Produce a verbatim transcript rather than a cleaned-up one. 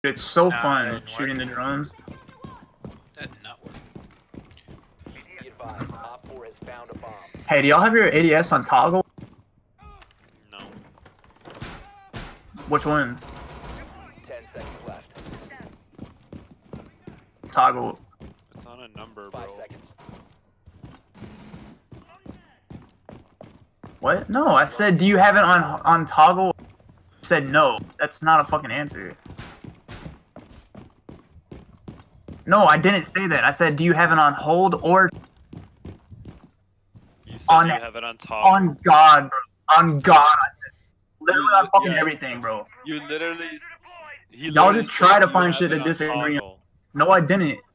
It's so Nah, fun that didn't shooting work. the drones. That did not work. Be advised, Op four has found a bomb. Hey, do y'all have your A D S on toggle? No. Which one? Ten seconds left. Toggle. It's on a number, Five bro. seconds. What? No, I said, do you have it on on toggle? You said no. That's not a fucking answer. No, I didn't say that. I said, do you have it on hold or You said On- you have it on top. on God, bro? On God, I said. Literally You- on fucking yeah. everything, bro. You literally. He Y'all literally just try said to you find have shit it to on disagree on. toggle. No, I didn't.